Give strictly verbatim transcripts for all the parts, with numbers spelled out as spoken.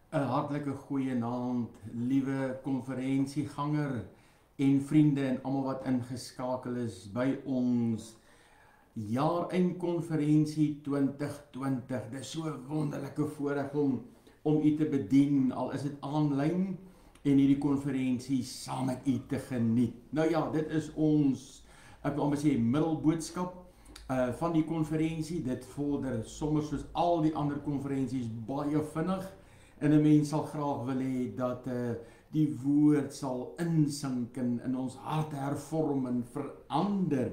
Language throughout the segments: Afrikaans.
'n Hartlike goeienaand, liewe konferensieganger en vriende en almal wat ingeskakel is by ons jaareindkonferensie twintig twintig. Dis so 'n wonderlike voorreg om om u te bedien, al is dit aanlyn en hierdie konferensie saam met u te geniet. Nou ja, dit is ons, ek wil amper sê, middelboodskap uh, van die konferensie. Dit vorder sommer soos al die ander konferensies baie vinnig. En 'n mens sal graag wil hê dat uh, die woord sal insink in, in ons hart hervorm en verander.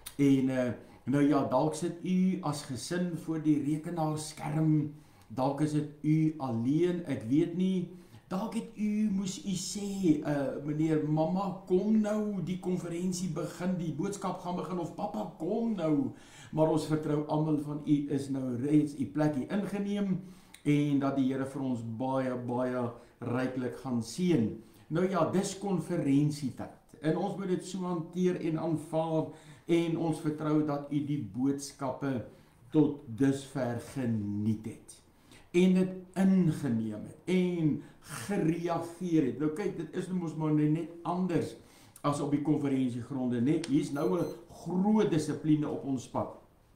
En uh, nou ja, dalk sit u as gesin voor die rekenaarskerm, dalk is dit u alleen, ek weet nie, dalk het u, moes u sê, uh, meneer, mama, kom nou, die konferensie begin, die boodskap gaan begin, of papa, kom nou, maar ons vertrou almal van u is nou reeds u plekkie ingeneem, en dat die Here vir ons baie, baie ryklik gaan seën. Nou ja, dis konferensietyd, en ons moet dit so hanteer en aanvaar, en ons vertrou dat u die boodskappe tot dusver geniet het, en dit ingeneem het, en gereageer het. Nou kyk, dit is nou mos maar net anders as op die konferensiegronde, net, hier is nou 'n groot dissipline op ons pad,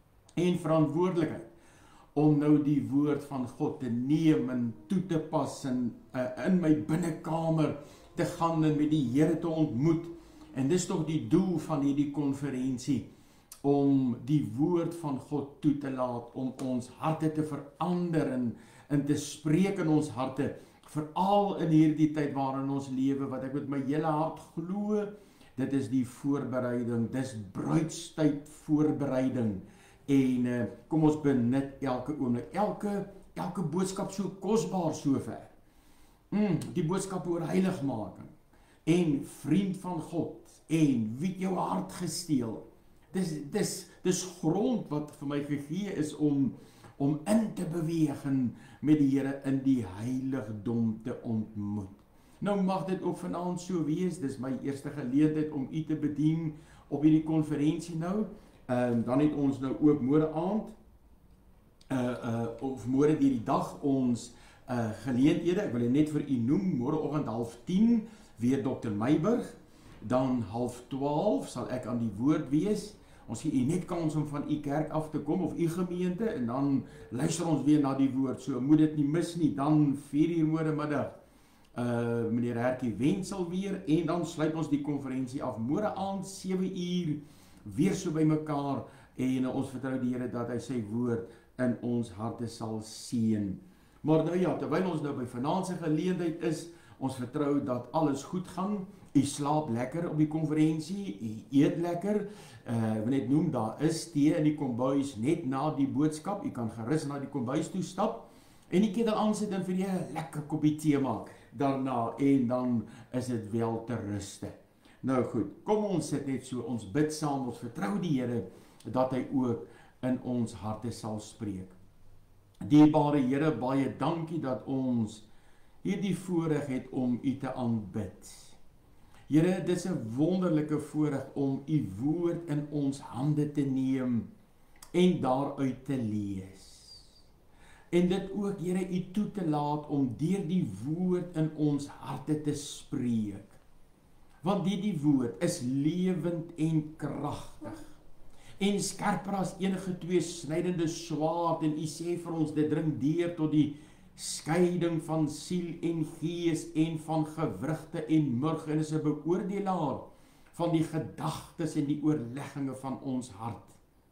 en verantwoordelikheid, om nou die woord van God te neem en toe te pas en uh, in my binnekamer te gaan en met die Here te ontmoet. En dis tog die doel van hierdie konferensie, om die woord van God toe te laat, om ons harte te verander en, en te spreek in ons harte, veral in hierdie tyd waarin ons lewe, wat ek met my hele hart glo, dit is die voorbereiding, dis bruidstyd voorbereiding. En uh, kom ons benut elke oomblik, elke, elke boodskap so kosbaar so ver. Mm, die boodskap oor heiligmaking, en vriend van God, en wie jou hart gesteel. Dis, dis, dis grond wat vir my gegee is om, om in te beweeg en met die Here in die heiligdom te ontmoet. Nou mag dit ook vanaand so wees, dis my eerste geleentheid om u te bedien op hierdie konferensie nou. Um, dan het ons nou ook môre aand, uh, uh, of môre hierdie dag, ons uh, geleenthede, ek wil net vir u noem, môreoggend half tien, weer dokter Meiburg, dan half twaalf sal ek aan die woord wees, ons gee u net kans om van u kerk af te kom, of u gemeente, en dan luister ons weer na die woord, so moet dit nie mis nie, dan vier uur môre middag, uh, meneer Herkie Wensel weer, en dan sluit ons die konferensie af, môre aand, sewe uur, weer so by mekaar, en ons vertrou die Here dat hy sy woord in ons harte sal seën. Maar nou ja, terwyl ons nou by vanaand se geleentheid is, ons vertrou dat alles goed gaan, u slaap lekker op die konferensie, u eet lekker, uh, ek wil net noem, daar is tee in die kombuis net na die boodskap, u kan gerus na die kombuis toe stap, en die ketel aansit en vir jy 'n lekker koppie tee maak daarna, en dan is dit wel te ruste. Nou goed, kom ons sit net so, ons bid saam, ons vertrou die Here, dat hy ook in ons harte sal spreek. Dierbare Here, baie dankie dat ons hierdie voorreg het om u te aanbid. Here, dit is 'n wonderlike voorreg om u woord in ons hande te neem, en daaruit te lees. En dit ook, Here, u toe te laat om deur die woord in ons harte te spreek. Want die, die woord is lewend en kragtig, en skerper as enige twee snydende swaard, en u sê vir ons, dit dring deur tot die skeiding van siel en gees, en van gewrigte en murg, en is 'n beoordelaar van die gedagtes en die oorlegginge van ons hart.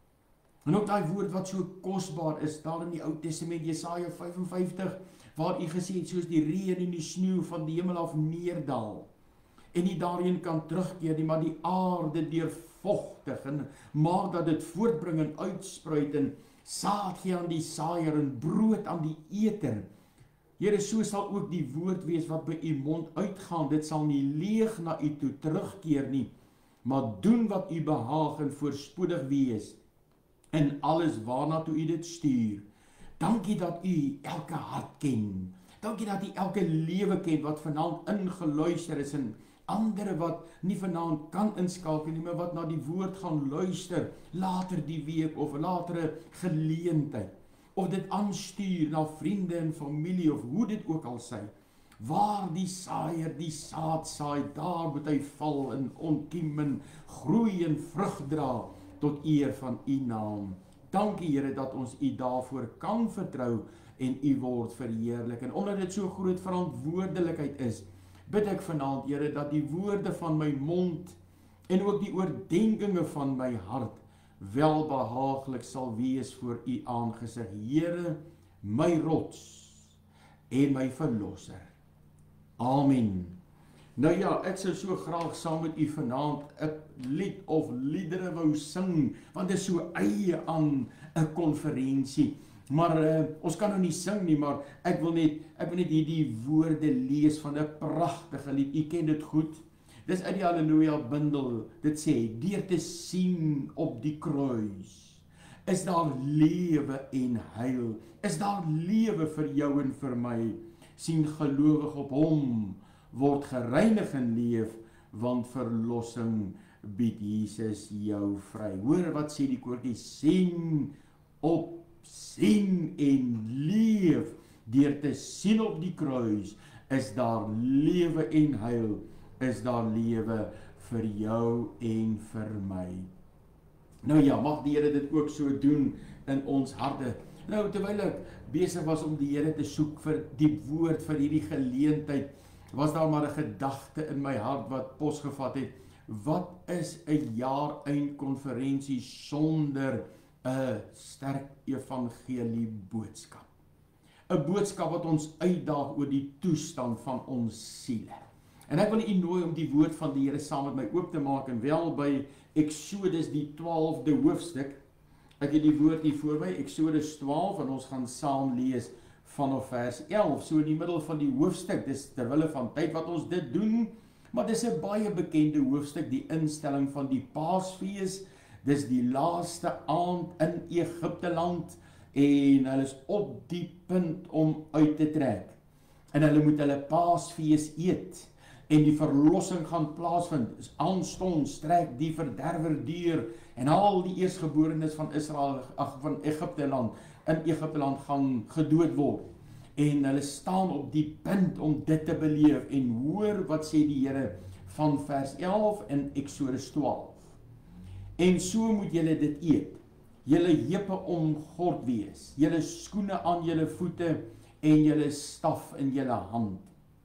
En ook daai woord wat so kosbaar is, daar in die Ou Testament, Jesaja vyf en vyftig, waar u gesê het, soos die reën en die sneeu van die hemel af neerdal, en nie daarheen kan terugkeer nie, maar die aarde deur vochtig, en maak dat dit voortbring en uitspruit, en saad gee aan die saaier, en brood aan die eter. Here, so sal ook die woord wees wat by u mond uitgaan, dit sal nie leeg na u toe terugkeer nie, maar doen wat u behaag en voorspoedig wees, in alles waarna toe u dit stuur. Dankie dat u elke hart ken, dankie dat u elke lewe ken, wat vanaand ingeluister is, en andere wat nie vanaand kan inskakel nie, maar wat na die woord gaan luister, later die week, of latere geleentheid, of dit aanstuur na vriende en familie, of hoe dit ook al sy. Waar die saaier die saad saai, daar moet hy val en ontkiem en groei en vrug dra tot eer van u naam. Dankie Here dat ons u daarvoor kan vertrou en u word verheerlik. En omdat dit so groot verantwoordelikheid is, bid ek vanaand Here dat die woorde van my mond en ook die oordeenkinge van my hart welbehaaglik sal wees voor u aangesig. Here, my rots en my verlosser. Amen. Nou ja, ek sou so graag saam met u vanaand 'n lied of liedere wou sing, want dit is so eie aan 'n konferensie. Maar uh, ons kan nou nie sing nie, maar ek wil net ek wil net hierdie woorde lees van 'n pragtige lied. U ken dit goed. Dis uit die Halleluja bundel. Dit sê: deur te sien op die kruis is daar lewe en heil. Is daar lewe vir jou en vir my. Sien gelowig op hom, word gereinig en leef, want verlossing bied Jesus jou vry. Hoor wat sê die koortjie: sien op, sien en leef. Deur te sien op die kruis is daar lewe en heil. Is daar lewe vir jou en vir my. Nou ja, mag die Here dit ook so doen in ons harte. Nou, terwyl ek besig was om die Here te soek vir die woord vir hierdie geleentheid, was daar maar 'n gedagte in my hart wat pos gevat het. Wat is 'n jaar-eindkonferensie sonder 'n sterk evangelie boodskap? 'n Boodskap wat ons uitdaag oor die toestand van ons siele. En ek wil u nooi om die woord van die Here saam met my oop te maak, en wel by Exodus die twaalfde hoofstuk. Ek het die woord hier voor my, Exodus twaalf, en ons gaan saam lees vanaf vers elf, so in die middel van die hoofstuk. Dis terwille van tyd wat ons dit doen, maar dis 'n baie bekende hoofstuk, die instelling van die Paasfees. Dis die laaste aand in Egipteland, en hulle is op die punt om uit te trek. En hulle moet hulle Paasfees eet. En die verlossing gaan plaasvind. Aanstonds trek die verderwer deur, en al die eersgeborenes van Israel, ag van Egipteland, in Egipteland gaan gedood word. En hulle staan op die punt om dit te beleef. En hoor wat sê die Here van vers elf in Exodus twaalf. En so moet julle dit eet. Julle heupe omgord wees, julle skoene aan julle voete en julle staf in julle hand.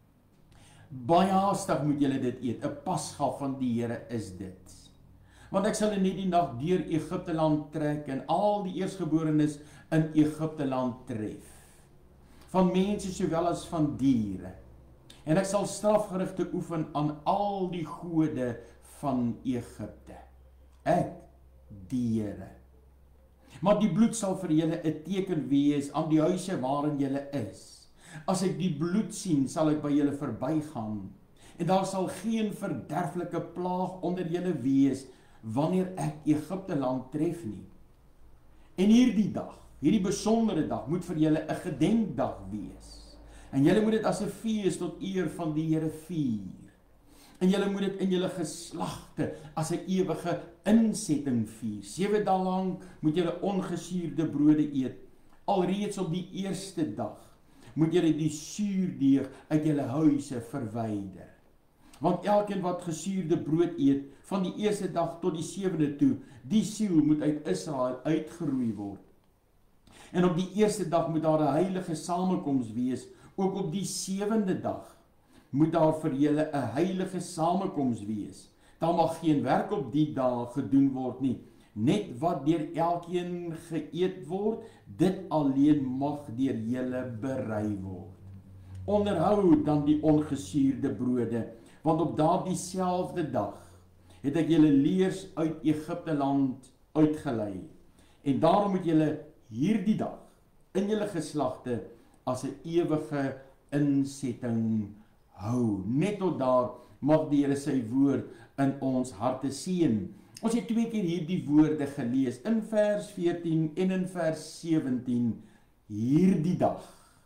Baie haastig moet julle dit eet. 'n Pasga van die Here is dit. Want ek sal in die nag deur Egipteland trek en al die eersgeborenes in Egipteland tref. Van mense sowel as van diere. En ek sal strafgerigte oefen aan al die gode van Egipte. Ek, die Here. Maar die bloed sal vir julle 'n teken wees aan die huise waarin julle is. As ek die bloed sien, sal ek by julle verbygaan, en daar sal geen verderflike plaag onder julle wees, wanneer ek Egipteland tref nie. En hierdie dag, hierdie besondere dag, moet vir julle 'n gedenkdag wees. En julle moet dit as 'n fees tot eer van die Here vier. En julle moet dit in julle geslagte as 'n ewige insetting vier. Sewe dae lank moet julle ongesuurde brode eet. Alreeds op die eerste dag moet julle die suurdeeg uit julle huise verwyder. Want elkeen wat gesuurde brood eet, van die eerste dag tot die sewende toe, die siel moet uit Israel uitgeroei word. En op die eerste dag moet daar 'n heilige samekoms wees, ook op die sewende dag moet daar vir julle 'n heilige samekoms wees. Daar mag geen werk op die dag gedoen word nie, net wat deur elkeen geëet word, dit alleen mag deur julle berei word. Onderhou dan die ongesuurde brode, want op daardie selfde dag het ek julle leers uit Egipteland uitgelei. En daarom moet julle hierdie dag in julle geslagte as 'n ewige insetting hou. Net tot daar mag die Here sy woord in ons harte seën. Ons het twee keer hierdie woorde gelees, in vers veertien en in vers sewentien, hierdie dag,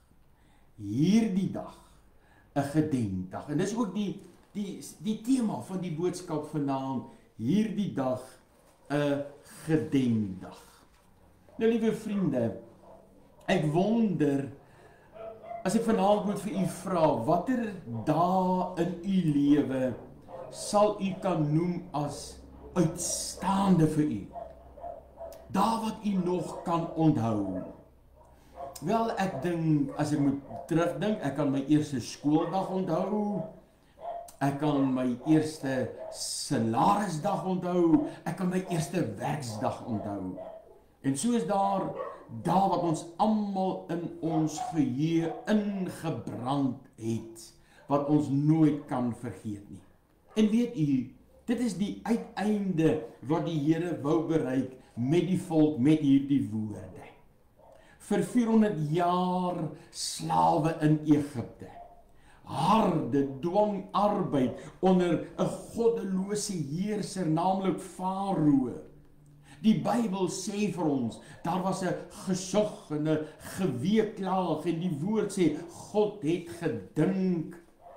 hierdie dag, 'n gedenkdag. En dis ook die, die, die tema van die boodskap vanaand, hierdie dag, 'n gedenkdag. Nou, liewe vriende, Ek wonder, as ek vanaand moet vir u vra, watter dae in u lewe sal u kan noem as uitstaande vir u? Dae wat u nog kan onthou. Wel, ek dink, as ek moet terugdink, ek kan my eerste skooldag onthou, ek kan my eerste salarisdag onthou, ek kan my eerste werksdag onthou. En so is daar dae wat ons almal in ons geheue ingebrand het, wat ons nooit kan vergeet nie. En weet u, dit is die uiteinde wat die Here wou bereik met die volk, met hierdie woorde. Vir vierhonderd jaar slawe in Egipte, harde dwangarbeid onder 'n goddelose heerser, naamlik Farao. Die Bybel sê vir ons, daar was 'n gesug en 'n geweeklaag, en die woord sê, God het gedink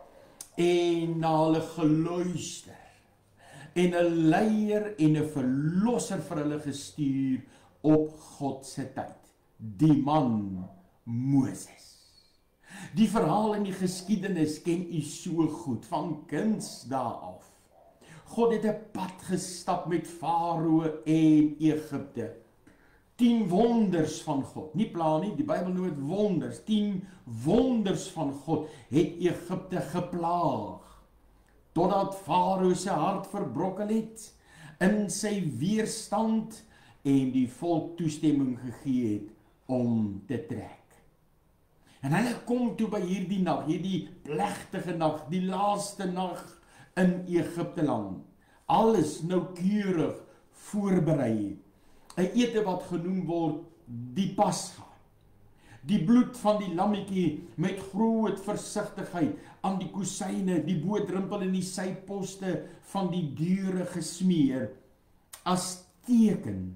en na hulle geluister, en 'n leier en 'n verlosser vir hulle gestuur op God se tyd. Die man Moses. Die verhaal in die geskiedenis ken u so goed, van kindsdae af. God het 'n pad gestap met Farao en Egipte. Tien wonders van God, nie pla nie, die Bybel noem dit wonders. Tien wonders van God het Egipte geplaag, totdat Farao se hart verbrokkel het in sy weerstand en die volk toestemming gegee het om te trek. En hulle kom toe by hierdie nag, hierdie plegtige nag, die laaste nag in Egipte land. Alles noukeurig voorberei. 'n Ete wat genoem word die Pasga. Die bloed van die lammetjie met groot versigtigheid aan die kusyne, die boodrimpel en die syposte van die deure gesmeer as teken.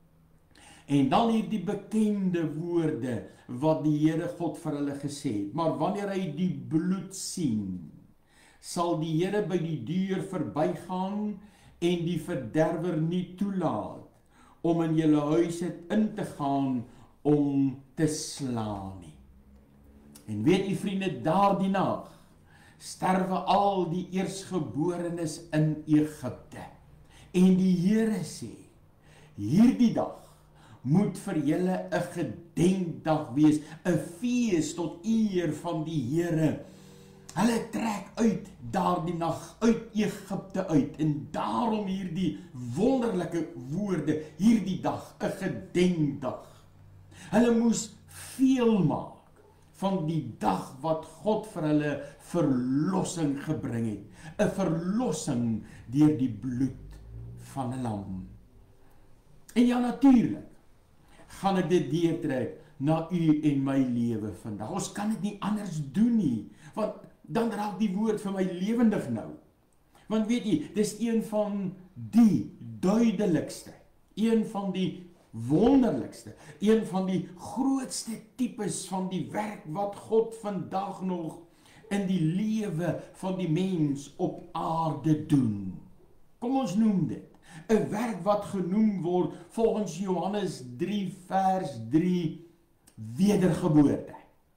En dan hierdie bekende woorde wat die Here God vir hulle gesê het. Maar wanneer hy die bloed sien, sal die Here by die deur verbygaan en die verderwer nie toelaat om in julle huise in te gaan om te slaan nie. En weet u vriende, daardie nag sterwe al die eersgeborenes in Egipte. En die Here sê, hierdie dag moet vir julle 'n gedenkdag wees, 'n fees tot eer van die Here. Hulle trek uit daardie nag uit Egipte uit, en daarom hierdie wonderlike woorde, hierdie dag, 'n gedenkdag. Hulle moes veel maak van die dag wat God vir hulle verlossing gebring het, 'n verlossing deur die bloed van 'n lam. En ja, natuurlik gaan ek dit deurtrek na u en my lewe vandag. Ons kan dit nie anders doen nie, want dan raak die woord vir my lewendig nou. Want weet jy, dis een van die duidelikste, een van die wonderlikste, een van die grootste tipes van die werk wat God vandag nog in die lewe van die mens op aarde doen. Kom ons noem dit 'n werk wat genoem word volgens Johannes drie vers drie wedergeboorte.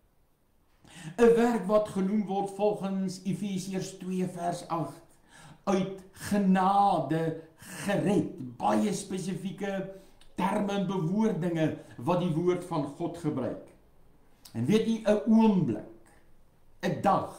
'n Werk wat genoem word volgens Efesiërs twee vers agt uit genade gered. Baie spesifieke terme en bewoordinge wat die woord van God gebruik. En weet jy, 'n oomblik, 'n dag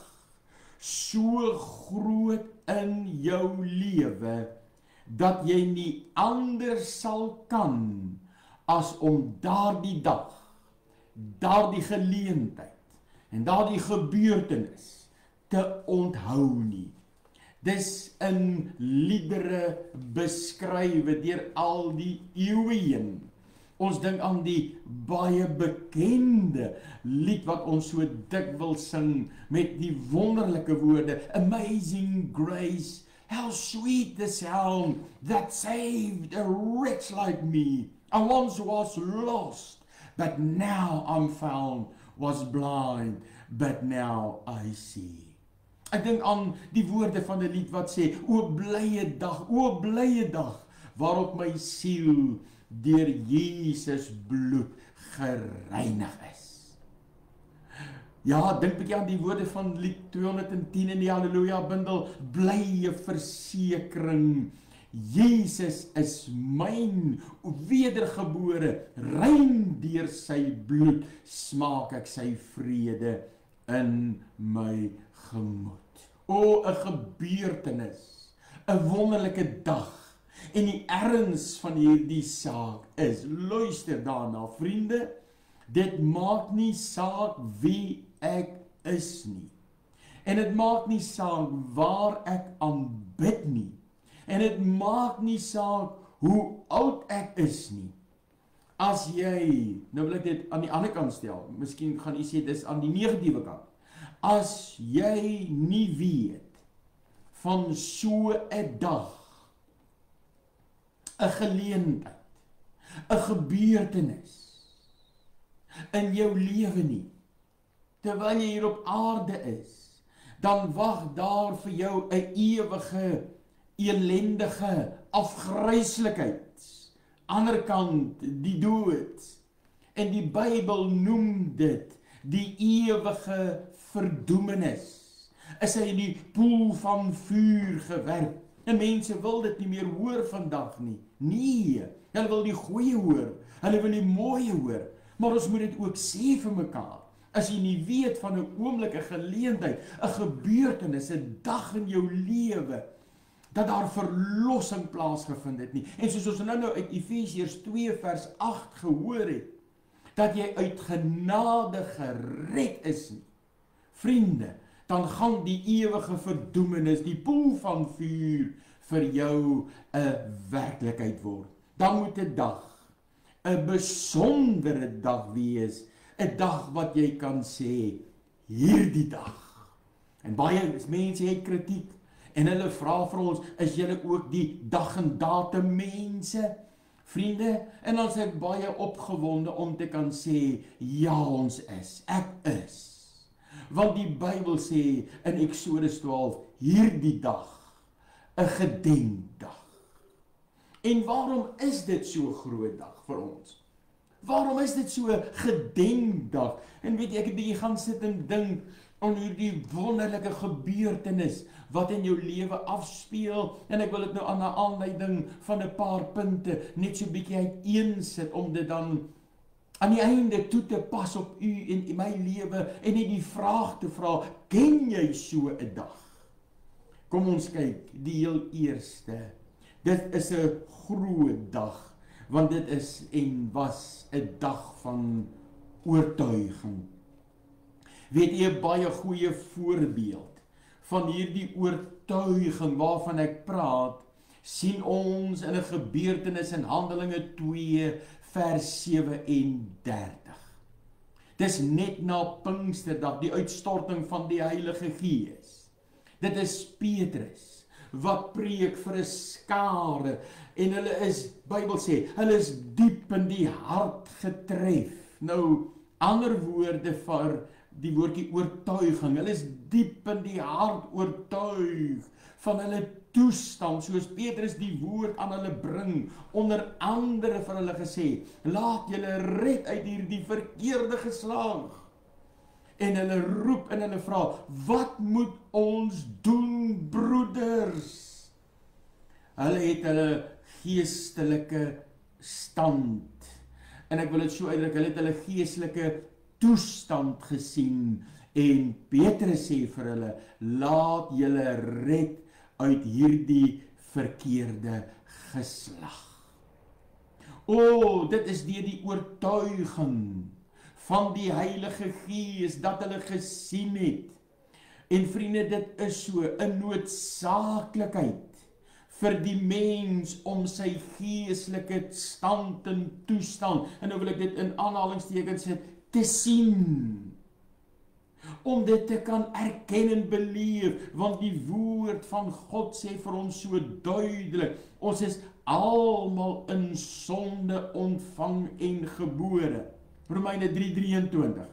so groot in jou lewe dat jy nie anders sal kan as om daardie dag, daardie geleentheid en daardie gebeurtenis te onthou nie. Dis in liedere beskrywe deur al die eeue heen. Ons dink aan die baie bekende lied wat ons so dikwels sing met die wonderlike woorde, Amazing Grace, how sweet the sound that saved a wretch like me. I once was lost, but now I'm found, was blind, but now I see. Ek dink aan die woorde van 'n lied wat sê, o blye dag, o blye dag, waarop my siel deur Jesus bloed gereinig is. Ja, dink bietjie aan die woorde van lied tweehonderdtien in die Halleluja bundel, blye versekering, Jesus is myn, wedergebore, rein deur sy bloed, smaak ek sy vrede in my gemoed. O, 'n gebeurtenis, 'n wonderlike dag, en die erns van hierdie saak is, luister daarna, vriende, dit maak nie saak wie ek is nie, en dit maak nie saak waar ek aanbid nie, en dit maak nie saak hoe oud ek is nie. As jy, nou wil ek dit aan die ander kant stel, miskien gaan jy sê, dis aan die negatiewe kant. As jy nie weet van so 'n dag, 'n geleentheid, 'n gebeurtenis in jou lewe nie, terwyl jy hier op aarde is, dan wag daar vir jou 'n ewige elendige afgryslikheid, ander kant die dood, en die Bybel noem dit die ewige verdoemenis, is hy in die poel van vuur gewerp, en mense wil dit nie meer hoor vandag nie, nee, hulle wil die goeie hoor, hulle wil die mooie hoor, maar ons moet dit ook sê vir mekaar, as jy nie weet van 'n oomblik, 'n geleentheid, 'n gebeurtenis, 'n dag in jou lewe, dat daar verlossing plaasgevind het nie. En soos ons nou nou uit Efesiërs twee vers agt gehoor het, dat jy uit genade gered is nie. Vriende, dan gaan die ewige verdoemenis, die poel van vuur, vir jou 'n werklikheid word. Dan moet 'n dag, 'n besondere dag wees, 'n dag wat jy kan sê, hierdie dag. En baie mense het kritiek, en hulle vra vir ons, is julle ook die dag en datum mense? Vriende, en dan is ek baie opgewonde om te kan sê, ja ons is, ek is. Want die Bybel sê in Eksodus twaalf, hierdie dag, 'n gedenkdag. En waarom is dit so 'n groot dag vir ons? Waarom is dit so 'n gedenkdag? En weet jy, ek het bietjie gaan sit en dink aan hierdie wonderlike gebeurtenis wat in jou lewe afspeel, en ek wil dit nou aan 'n aanleiding van 'n paar punte net so bietjie uiteensit om dit dan aan die einde toe te pas op u en in my lewe en net die vraag te vra, ken jy so 'n dag? Kom ons kyk, die heel eerste. Dit is 'n groot dag, want dit is en was 'n dag van oortuiging. Weet jy 'n baie goeie voorbeeld van hierdie oortuiging waarvan ek praat, sien ons in 'n gebeurtenis in Handelinge twee vers sewe en dertig. Dis net na Pinksterdag, die uitstorting van die Heilige Gees. Dit is Petrus wat preek vir 'n skare, en hulle is, Bybel sê, hulle is diep in die hart getref. Nou, ander woorde vir die woordjie oortuiging, hulle is diep in die hart oortuig van hulle toestand, soos Petrus die woord aan hulle bring, onder andere vir hulle gesê, laat julle red uit hierdie verkeerde geslag. En hulle roep en hulle vra, wat moet ons doen, broeders? Hulle het hulle geestelike stand, en ek wil dit so uitdruk, hulle het hulle geestelike toestand gesien, en Petrus sê vir hulle, laat julle red uit hierdie verkeerde geslag. O, dit is deur die oortuiging van die Heilige Gees dat hulle gesien het. En vriende, dit is so 'n noodsaaklikheid vir die mens om sy geestelike stand en toestand, en nou wil ek dit in aanhalingstekens sit, te sien, om dit te kan erken en beleef, want die woord van God sê vir ons so duidelik, ons is almal in sonde ontvang en gebore. Romeine drie drieëntwintig.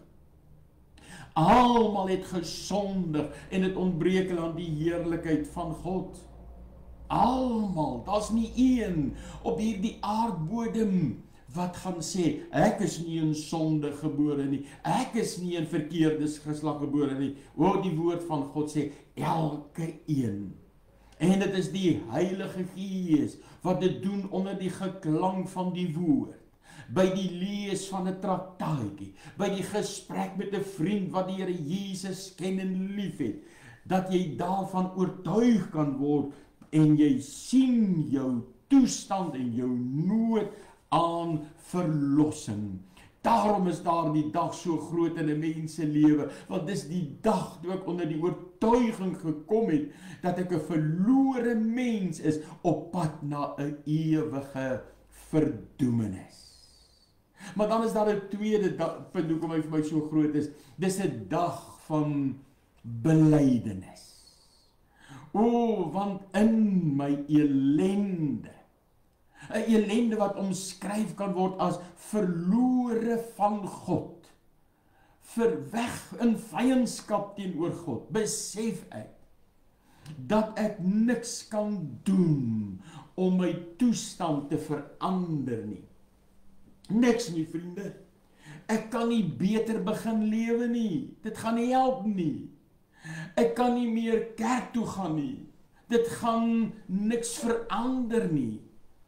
Almal het gesondig en het ontbreek hulle aan die heerlikheid van God. Almal, daar's nie een op hierdie aardbodem wat gaan sê, ek is nie in sonde gebore nie, ek is nie in verkeerde geslag gebore nie. O, die woord van God sê, elke een. En dit is die Heilige Gees, wat dit doen onder die geklank van die woord. By die lees van 'n traktaatjie, by die gesprek met 'n vriend wat die Here Jesus ken en liefhet, dat jy daarvan oortuig kan word en jy sien jou toestand en jou nood aan verlossing. Daarom is daar die dag so groot in 'n mens se lewe, want dis die dag toe ek onder die oortuiging gekom het dat ek 'n verlore mens is op pad na 'n ewige verdoemenis. Maar dan is daar 'n tweede punt hoekom hy vir my so groot is. Dis 'n dag van belydenis. O, want in my ellende, 'n ellende wat omskryf kan word as verlore van God, verweg in vyandskap teenoor God, besef ek dat ek niks kan doen om my toestand te verander nie. Niks nie, vriende. Ek kan nie beter begin lewe nie. Dit gaan nie help nie. Ek kan nie meer kerk toe gaan nie. Dit gaan niks verander nie.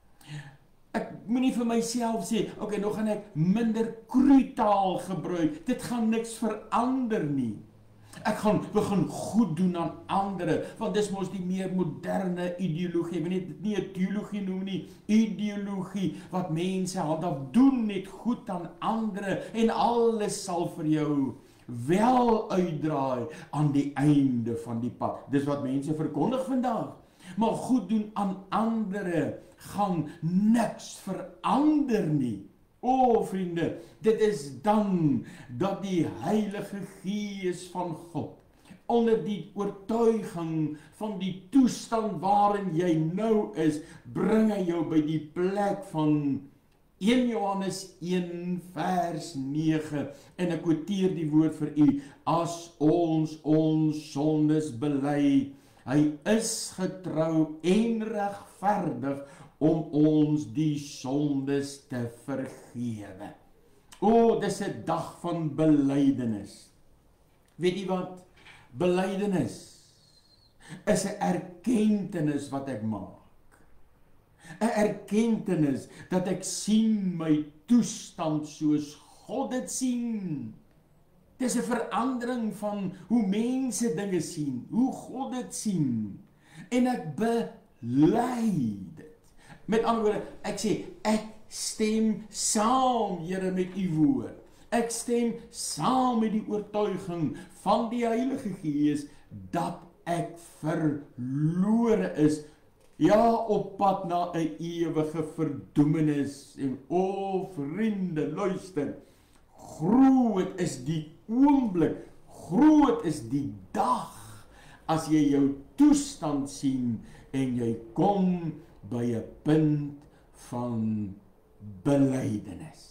Ek moenie vir myself sê, oké, okay, nou gaan ek minder kruitaal gebruik. Dit gaan niks verander nie. Ek gaan begin goed doen aan ander, want dis mos die meer moderne ideologie. Ek weet dit nie 'n teologie noem nie, ideologie wat mense handhaaf, doen net goed aan ander en alles sal vir jou wel uitdraai aan die einde van die pad. Dis wat mense verkondig vandag. Maar goed doen aan ander gaan niks verander nie. O, vriende, dit is dan dat die Heilige Gees van God onder die oortuiging van die toestand waarin jy nou is, bring hy jou by die plek van Eerste Johannes een vers nege, en ek quoteer die woord vir u, as ons ons sondes bely, hy is getrou en regverdig om ons die sondes te vergewe. O, dis 'n dag van belydenis. Weet jy wat? Belydenis is 'n erkentenis wat ek maak. 'n Erkentenis dat ek sien my toestand soos God dit sien. Dis 'n verandering van hoe mense dinge sien, hoe God dit sien. En ek bely dit. Met ander woorde, ek sê, ek stem saam, Here, met u woord. Ek stem saam met die oortuiging van die Heilige Gees, dat ek verlore is, ja, op pad na 'n ewige verdoemenis. En o, vriende, luister, groot is die oomblik, groot is die dag, as jy jou toestand sien, en jy kom by 'n punt van belydenis.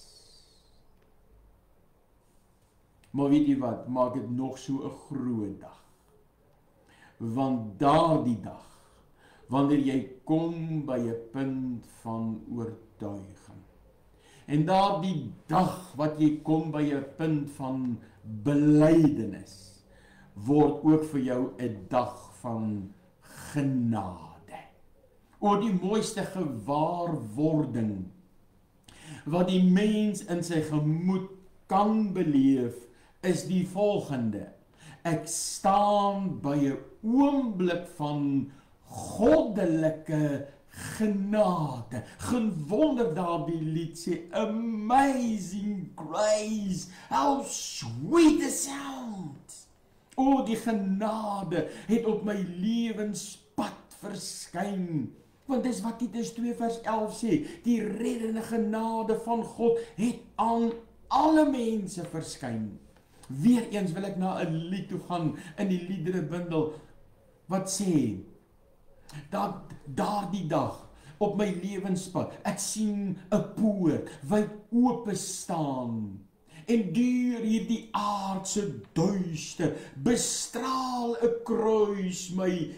Maar weet jy wat, maak dit nog so 'n groot dag. Want daardie dag, wanneer jy kom by 'n punt van oortuiging, en daardie dag wat jy kom by 'n punt van belydenis, word ook vir jou 'n dag van genade. O, die mooiste gewaarwording wat die mens in sy gemoed kan beleef, is die volgende: ek staan by 'n oomblik van goddelike genade. Geen wonder daardie lied sê, amazing grace, how sweet the sound. O, die genade het op my lewenspad verskyn. Want dis wat Titus twee vers elf sê, die reddende genade van God het aan alle mense verskyn. Weereens wil ek na 'n lied toe gaan in die liederebundel wat sê, dat daardie dag op my lewenspad, ek sien 'n poort wyd oop staan, en deur hierdie aardse duister bestraal 'n kruis my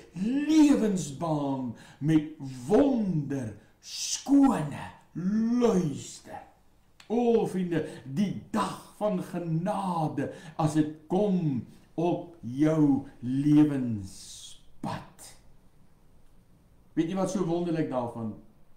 lewensbaan met wonder skone luister. O vriende, die dag van genade, as dit kom op jou lewenspad. Weet jy wat so wonderlik daarvan?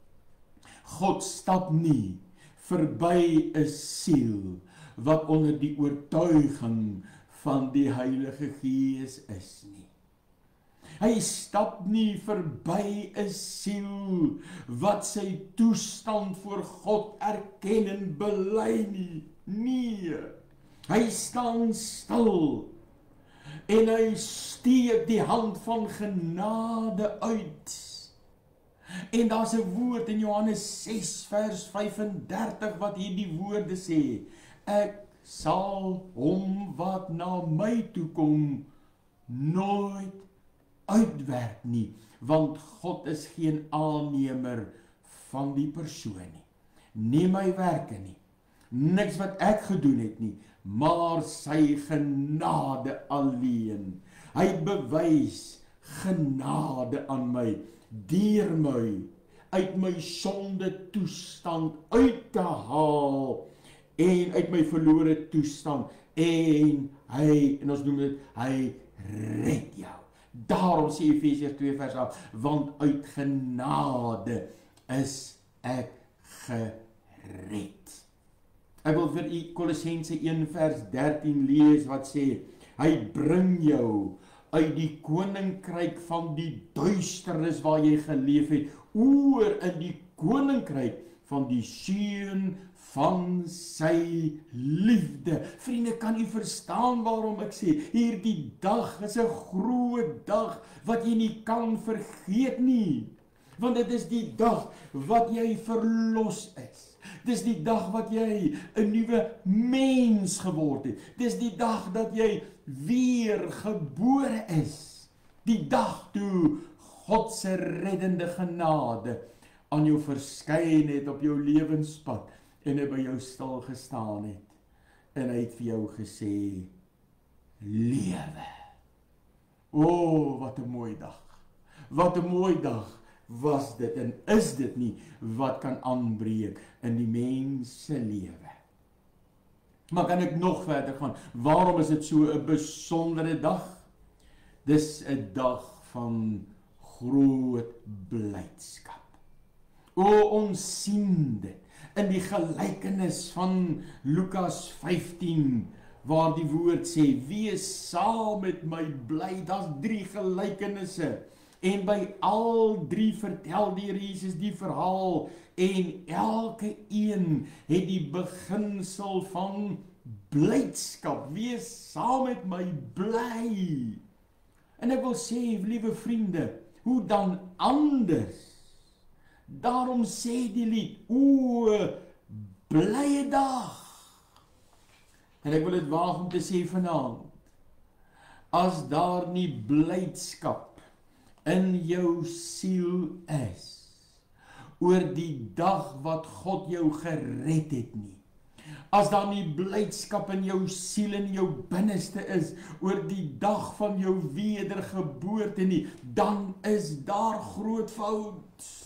God stap nie verby 'n siel wat onder die oortuiging van die Heilige Gees is nie. Hy stap nie verby 'n siel wat sy toestand voor God erken en bely nie. Nee, hy staan stil en hy steek die hand van genade uit. En daar's 'n woord in Johannes ses vers vyf-en-dertig wat hierdie woorde sê: ek sal hom wat na my toe kom nooit uitwerk nie, want God is geen aannemer van die persoon nie. Nie my werke nie, niks wat ek gedoen het nie, maar sy genade alleen. Hy bewys genade aan my, deur my uit my sonde toestand uit te haal en uit my verlore toestand, en hy, en ons noem dit, hy red jou. Daarom sê Efesiërs twee vers agt, want uit genade is ek gered. Ek wil vir u Kolossense een vers dertien lees wat sê, hy bring jou uit die koninkryk van die duisternis waar jy geleef het, oor in die koninkryk van die seun van sy liefde. Vriende, kan u verstaan waarom ek sê, hierdie dag is 'n groot dag wat jy nie kan vergeet nie. Want dit is die dag wat jy verlos is. Dis die dag wat jy 'n nuwe mens geword het. Dis die dag dat jy weer gebore is. Die dag toe God se reddende genade aan jou verskyn het op jou lewenspad en hy by jou stil gestaan het. En hy het vir jou gesê, lewe. O, wat 'n mooi dag. Wat 'n mooi dag was dit en is dit nie wat kan aanbreek in die mens se lewe. Maar kan ek nog verder gaan? Waarom is dit so 'n besondere dag? Dis 'n dag van groot blydskap. O, ons sien dit in die gelykenis van Lukas vyftien, waar die woord sê, wees saam met my bly. Daar's drie gelykenisse. En by al drie vertel die Here Jesus die verhaal, en elke een het die beginsel van blydskap. Wees saam met my bly. En ek wil sê, liewe vriende, hoe dan anders? Daarom sê die lied, o, blye dag. En ek wil dit waag om te sê vanaand, as daar nie blydskap in jou siel is, oor die dag wat God jou gered het nie, as daar nie blydskap in jou siel en jou binneste is, oor die dag van jou wedergeboorte nie, dan is daar groot fout.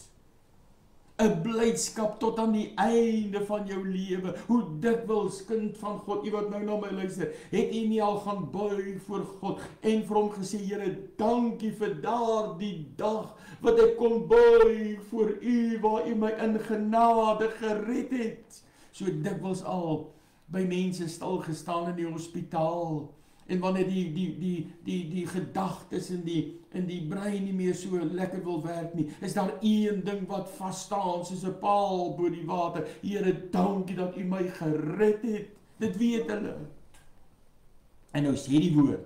'n blydskap tot aan die einde van jou lewe. Hoe dikwels, kind van God, u wat nou na my luister, het u nie al gaan buig voor God en vir hom gesê, Here, dankie vir daardie dag wat ek kon buig voor u, waar u my in genade gered het. So dikwels al by mense stil gestaan in die hospitaal, en wanneer die die die die die gedagtes in die in die brein nie meer so lekker wil werk nie, is daar een ding wat vas staan soos 'n paal bo die water. Here, dankie dat u my gered het. Dit weet hulle. En nou sê die woord,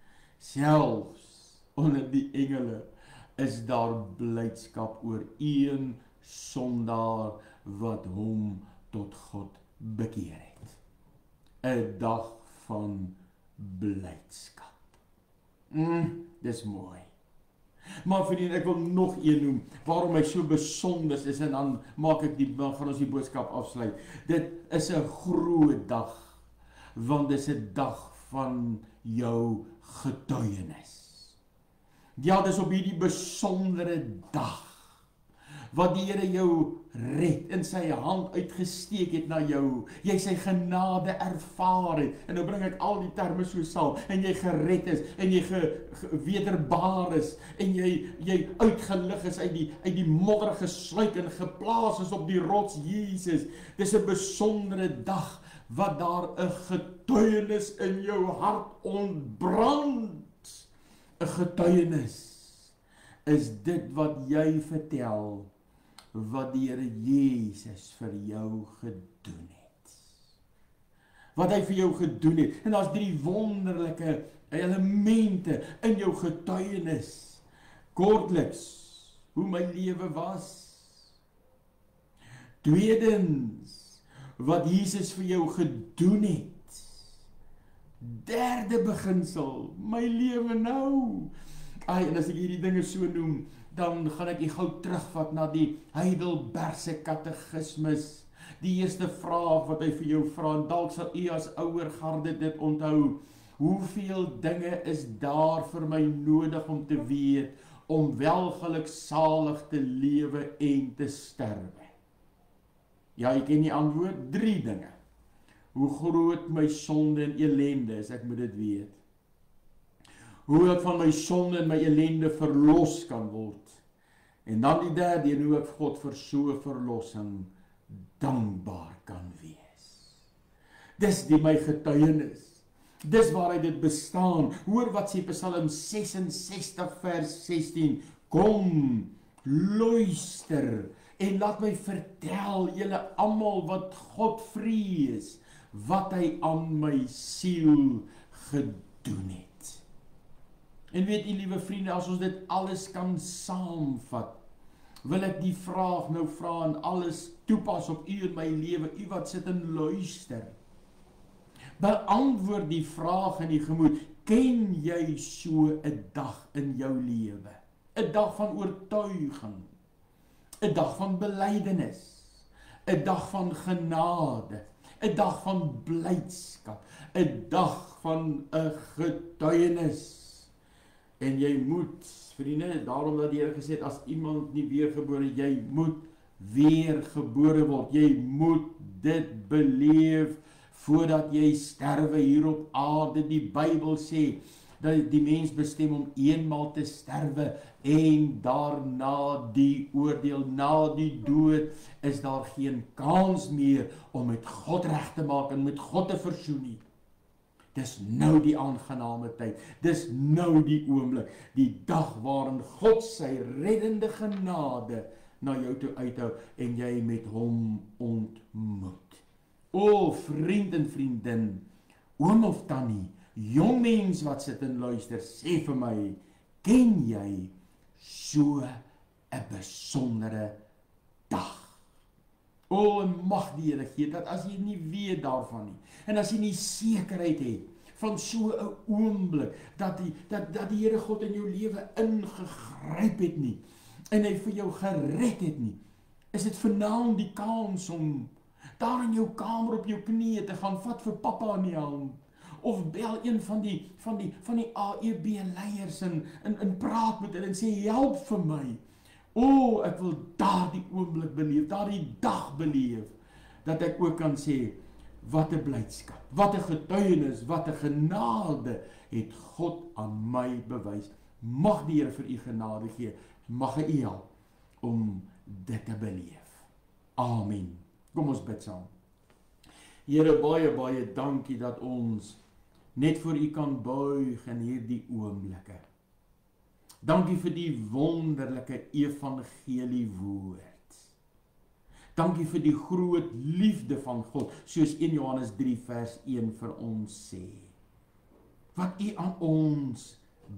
selfs onder die engele is daar blydskap oor een sondaar wat hom tot God bekeer het. 'n dag van blydskap. Mm, dis mooi. Maar vriendin, ek wil nog een noem, waarom hy so besonder is, en dan maak ek die, dan gaan ons die boodskap afsluit. Dit is 'n groot dag, want dit is 'n dag van jou getuienis. Ja, dis op hierdie besondere dag, wat die Here jou red, in sy hand uitgesteek het na jou, jy sy genade ervaar het, en nou bring ek al die terme so saam, en jy gered is, en jy ge, ge, wederbaar is, en jy, jy uitgelig is uit die, uit die modderige sluik, en geplaas is op die rots Jesus. Dis 'n besondere dag, wat daar 'n getuienis in jou hart ontbrand. 'n Getuienis is dit wat jy vertel, wat die Here Jesus vir jou gedoen het. Wat hy vir jou gedoen het. En daar's drie wonderlike elemente in jou getuienis. Kortliks, hoe my lewe was. Tweedens, wat Jesus vir jou gedoen het. Derde beginsel, my lewe nou. Ai, en as ek hierdie dinge so noem, dan gaan ek die gou terugvat na die Heidelbergse katekismus. Die eerste vraag wat hy vir jou vra, en dalk sal u as ouer garde dit onthou. Hoeveel dinge is daar vir my nodig om te weet, om welgeluksalig te lewe en te sterwe? Ja, ek ken die antwoord, drie dinge. Hoe groot my sonde en ellende is, ek moet dit weet. Hoe ek van my sonde en my ellende verlos kan word. En dan die derde, hoe ek God vir so verlossing dankbaar kan wees. Dis die my getuienis. Dis waar hy dit bestaan. Hoor wat sê Psalm ses en sestig vers sestien. Kom, luister en laat my vertel, julle almal wat God vrees, wat hy aan my siel gedoen het. En weet u, liewe vriende, as ons dit alles kan saamvat, wil ek die vraag nou vra en alles toepas op u en my lewe, u wat sit en luister. Beantwoord die vraag in die gemoed, ken jy so 'n dag in jou lewe? 'n Dag van oortuiging, 'n dag van belydenis, 'n dag van genade, 'n dag van blydskap, 'n dag van 'n getuienis. En jy moet, vriende, daarom dat die Here gesê het, as iemand nie weergebore, jy moet weergebore word. Jy moet dit beleef voordat jy sterwe hier op aarde. Die Bybel sê dat die mens bestem om eenmaal te sterwe en daarna die oordeel. Na die dood is daar geen kans meer om met God reg te maak en met God te versoen nie. Dis nou die aangename tyd, dis nou die oomblik, die dag waarin God sy reddende genade na jou toe uithou en jy met hom ontmoet. O vriend en vriendin, oom of tannie, jong mens wat sit en luister, sê vir my, ken jy so 'n besondere dag? O, en mag die Here gee, dat as jy nie weet daarvan nie, en as jy nie sekerheid het, van so 'n oomblik, dat die, dat, dat die Here God in jou lewe ingegryp het nie, en hy vir jou gered het nie, is dit vanaand die kans om daar in jou kamer op jou knieë te gaan, vat vir pappa in die hand, of bel een van die, van die, van die A E B leiers en, en, en praat met hulle en sê, help vir my. O, ek wil daar die oomblik beleef, daar die dag beleef, dat ek ook kan sê, wat 'n blydskap, wat 'n getuienis, wat 'n genade het God aan my bewys. Mag die Here vir u genade gee, mag hy u help om dit te beleef. Amen. Kom ons bid saam. Here, baie, baie dankie dat ons net voor u kan buig in hierdie oomblikke. Dankie vir die wonderlike evangelie woord. Dankie vir die groot liefde van God, soos een Johannes drie vers een vir ons sê. Wat u aan ons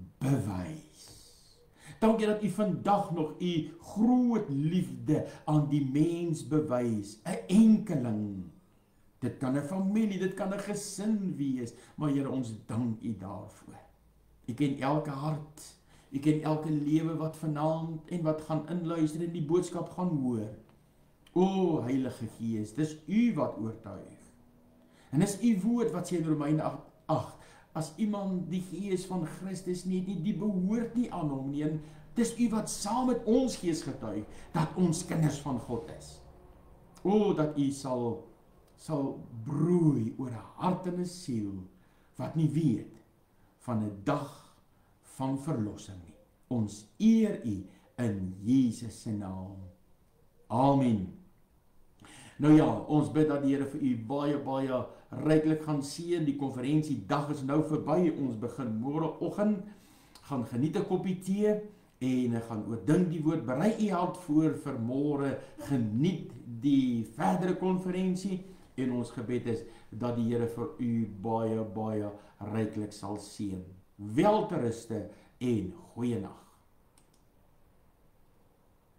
bewys. Dankie dat u vandag nog u groot liefde aan die mens bewys, 'n enkeling. Dit kan 'n familie, dit kan 'n gesin wees, maar Here, ons dank u daarvoor. U ken elke hart, u ken elke lewe wat vanaand en wat gaan inluister en die boodskap gaan hoor. O Heilige Gees, dis u wat oortuig. En dis u woord wat sê in Romeine agt, as iemand die gees van Christus nie het nie, die behoort nie aan hom nie. En dis u wat saam met ons gees getuig, dat ons kinders van God is. O, dat u sal, sal broei oor 'n hart en 'n siel, wat nie weet van 'n dag van verlossing nie. Ons eer u in Jesus se naam. Amen. Nou ja, ons bid dat die Here vir u baie, baie ryklik gaan seën. Die konferensiedag is nou verby. Ons begin môreoggend. Gaan geniet 'n koppie tee en gaan oordink die woord. Berei u hart voor vir môre. Geniet die verdere konferensie. En ons gebed is dat die Here vir u baie, baie ryklik sal seën. Welteruste en goeienaand.